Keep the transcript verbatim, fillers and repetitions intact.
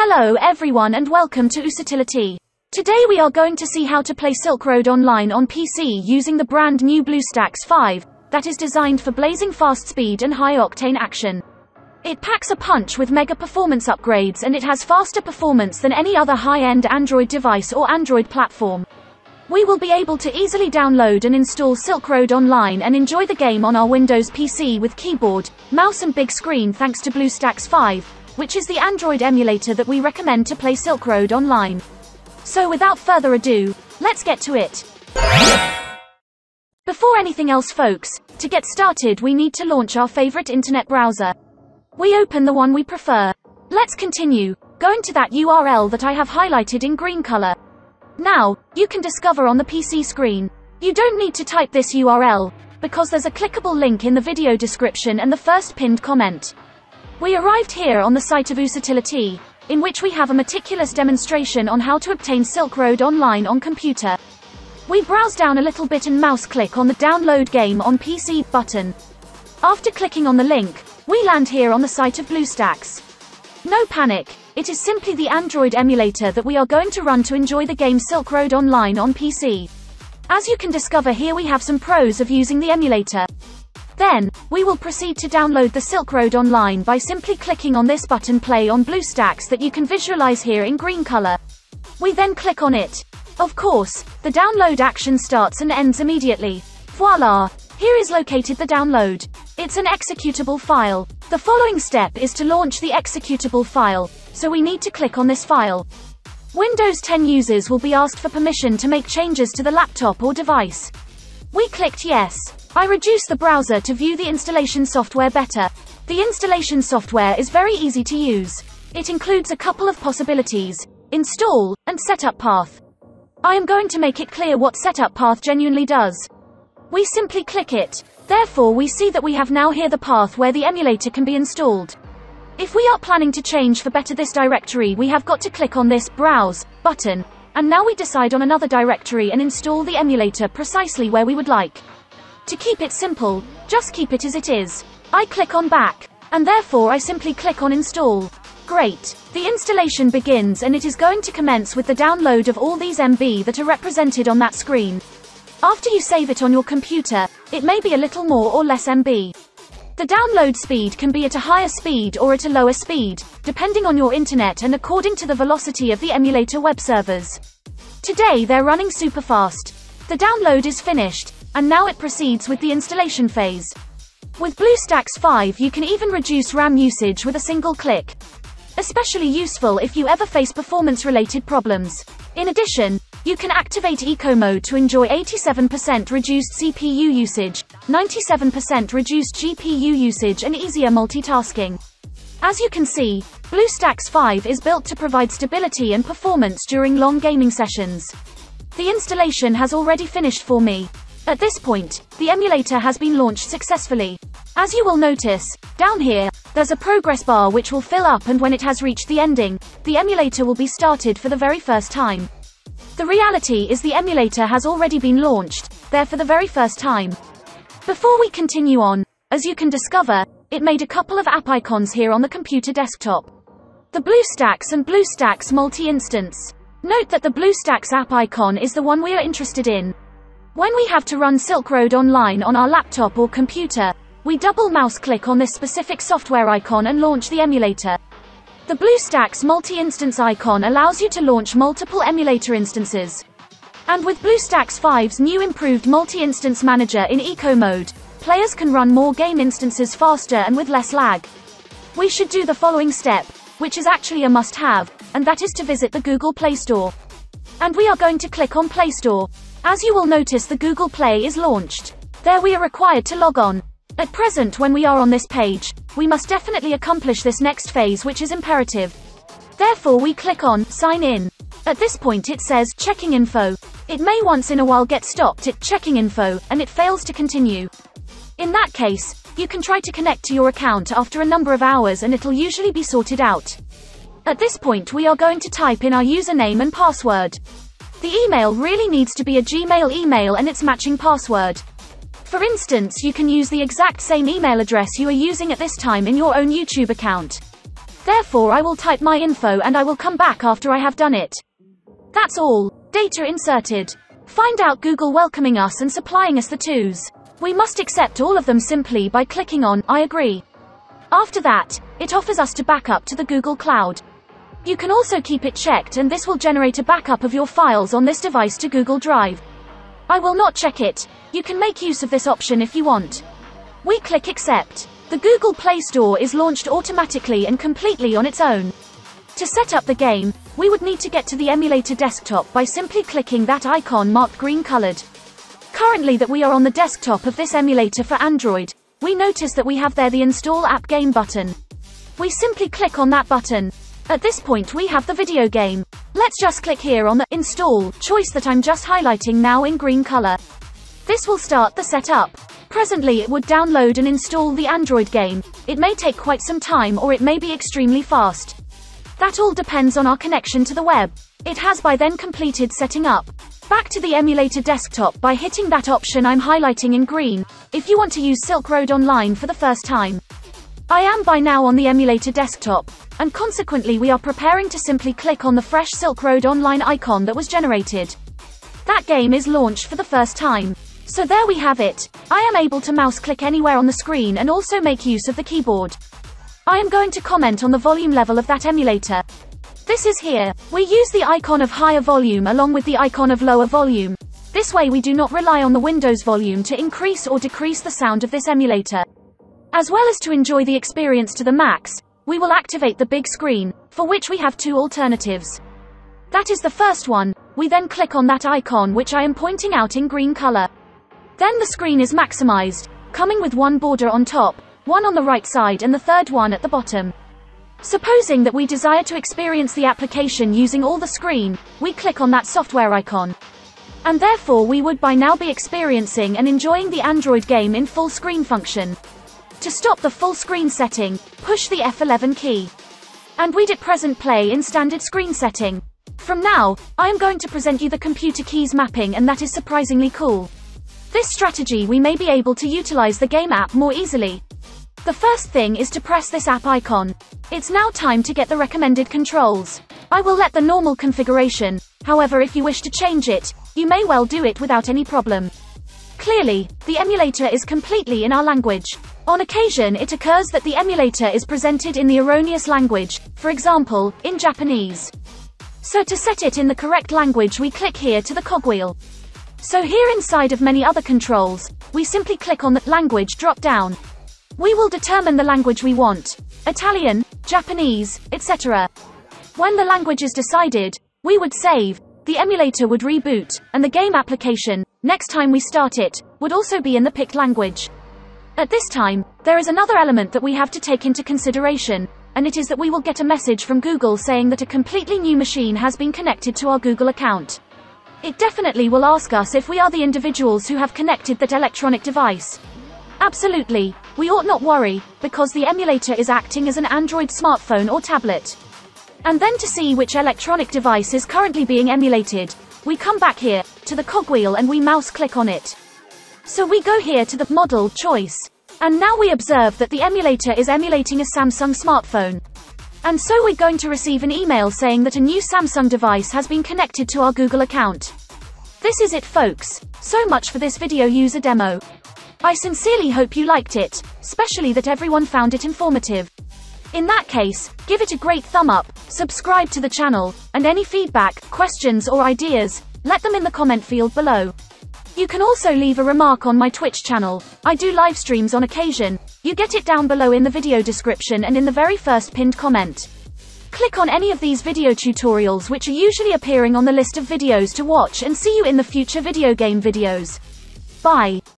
Hello everyone and welcome to Usitility. Today we are going to see how to play Silkroad Online on P C using the brand new BlueStacks five, that is designed for blazing fast speed and high-octane action. It packs a punch with mega performance upgrades and it has faster performance than any other high-end Android device or Android platform. We will be able to easily download and install Silkroad Online and enjoy the game on our Windows P C with keyboard, mouse and big screen thanks to BlueStacks five, which is the Android emulator that we recommend to play Silkroad Online. So without further ado, let's get to it. Before anything else folks, to get started we need to launch our favorite internet browser. We open the one we prefer. Let's continue, going to that U R L that I have highlighted in green color. Now, you can discover on the P C screen. You don't need to type this U R L, because there's a clickable link in the video description and the first pinned comment. We arrived here on the site of Usitility, in which we have a meticulous demonstration on how to obtain Silkroad Online on computer. We browse down a little bit and mouse click on the Download Game on P C button. After clicking on the link, we land here on the site of BlueStacks. No panic, it is simply the Android emulator that we are going to run to enjoy the game Silkroad Online on P C. As you can discover here we have some pros of using the emulator. Then, we will proceed to download the Silkroad Online by simply clicking on this button play on BlueStacks that you can visualize here in green color. We then click on it. Of course, the download action starts and ends immediately. Voila! Here is located the download. It's an executable file. The following step is to launch the executable file, so we need to click on this file. Windows ten users will be asked for permission to make changes to the laptop or device. We clicked yes. I reduce the browser to view the installation software better. The installation software is very easy to use. It includes a couple of possibilities: install and setup path. I am going to make it clear what setup path genuinely does. We simply click it. Therefore we see that we have now here the path where the emulator can be installed. If we are planning to change for better this directory, we have got to click on this Browse button, and now we decide on another directory and install the emulator precisely where we would like. To keep it simple, just keep it as it is. I click on back, and therefore I simply click on install. Great. The installation begins and it is going to commence with the download of all these M B that are represented on that screen. After you save it on your computer, it may be a little more or less M B. The download speed can be at a higher speed or at a lower speed, depending on your internet and according to the velocity of the emulator web servers. Today they're running super fast. The download is finished, and now it proceeds with the installation phase. With BlueStacks five you can even reduce RAM usage with a single click. Especially useful if you ever face performance-related problems. In addition, you can activate Eco Mode to enjoy eighty-seven percent reduced C P U usage, ninety-seven percent reduced G P U usage and easier multitasking. As you can see, BlueStacks five is built to provide stability and performance during long gaming sessions. The installation has already finished for me. At this point, the emulator has been launched successfully. As you will notice, down here, there's a progress bar which will fill up, and when it has reached the ending, the emulator will be started for the very first time. The reality is the emulator has already been launched, there for the very first time. Before we continue on, as you can discover, it made a couple of app icons here on the computer desktop. The BlueStacks and BlueStacks multi-instance. Note that the BlueStacks app icon is the one we are interested in. When we have to run Silkroad Online on our laptop or computer, we double mouse click on this specific software icon and launch the emulator. The BlueStacks multi-instance icon allows you to launch multiple emulator instances. And with BlueStacks five's new improved multi-instance manager in Eco Mode, players can run more game instances faster and with less lag. We should do the following step, which is actually a must-have, and that is to visit the Google Play Store. And we are going to click on Play Store. As you will notice, the Google Play is launched. There we are required to log on. At present, when we are on this page, we must definitely accomplish this next phase, which is imperative. Therefore we click on Sign In. At this point it says Checking Info. It may once in a while get stopped at Checking Info, and it fails to continue. In that case, you can try to connect to your account after a number of hours and it'll usually be sorted out. At this point we are going to type in our username and password. The email really needs to be a Gmail email and its matching password. For instance, you can use the exact same email address you are using at this time in your own YouTube account. Therefore I will type my info and I will come back after I have done it. That's all. Data inserted. Find out Google welcoming us and supplying us the twos. We must accept all of them simply by clicking on I agree. After that, it offers us to backup to the Google Cloud. You can also keep it checked and this will generate a backup of your files on this device to Google Drive. I will not check it. You can make use of this option if you want. We click accept. The Google Play Store is launched automatically and completely on its own. To set up the game, we would need to get to the emulator desktop by simply clicking that icon marked green colored. Currently that we are on the desktop of this emulator for Android, we notice that we have there the Install App Game button. We simply click on that button. At this point we have the video game. Let's just click here on the Install choice that I'm just highlighting now in green color. This will start the setup. Presently it would download and install the Android game. It may take quite some time or it may be extremely fast. That all depends on our connection to the web. It has by then completed setting up. Back to the emulator desktop by hitting that option I'm highlighting in green, if you want to use Silkroad Online for the first time. I am by now on the emulator desktop, and consequently we are preparing to simply click on the fresh Silkroad Online icon that was generated. That game is launched for the first time. So there we have it. I am able to mouse click anywhere on the screen and also make use of the keyboard. I am going to comment on the volume level of that emulator. This is here. We use the icon of higher volume along with the icon of lower volume. This way we do not rely on the Windows volume to increase or decrease the sound of this emulator. As well as to enjoy the experience to the max, we will activate the big screen, for which we have two alternatives. That is the first one. We then click on that icon which I am pointing out in green color. Then the screen is maximized, coming with one border on top, one on the right side and the third one at the bottom. Supposing that we desire to experience the application using all the screen, we click on that software icon. And therefore we would by now be experiencing and enjoying the Android game in full screen function. To stop the full screen setting, push the F eleven key. And we'd at present play in standard screen setting. From now, I am going to present you the computer keys mapping and that is surprisingly cool. This strategy we may be able to utilize the game app more easily. The first thing is to press this app icon. It's now time to get the recommended controls. I will let the normal configuration, however if you wish to change it, you may well do it without any problem. Clearly, the emulator is completely in our language. On occasion it occurs that the emulator is presented in the erroneous language, for example, in Japanese. So to set it in the correct language we click here to the cogwheel. So here inside of many other controls, we simply click on the language drop down. We will determine the language we want, Italian, Japanese, et cetera. When the language is decided, we would save, the emulator would reboot, and the game application, next time we start it, would also be in the picked language. At this time, there is another element that we have to take into consideration, and it is that we will get a message from Google saying that a completely new machine has been connected to our Google account. It definitely will ask us if we are the individuals who have connected that electronic device. Absolutely, we ought not worry, because the emulator is acting as an Android smartphone or tablet. And then to see which electronic device is currently being emulated, we come back here, to the cogwheel and we mouse click on it. So we go here to the model choice. And now we observe that the emulator is emulating a Samsung smartphone. And so we're going to receive an email saying that a new Samsung device has been connected to our Google account. This is it folks, so much for this video user demo. I sincerely hope you liked it, especially that everyone found it informative. In that case, give it a great thumb up, subscribe to the channel, and any feedback, questions or ideas, let them in the comment field below. You can also leave a remark on my Twitch channel. I do live streams on occasion. You get it down below in the video description and in the very first pinned comment. Click on any of these video tutorials which are usually appearing on the list of videos to watch and see you in the future video game videos. Bye.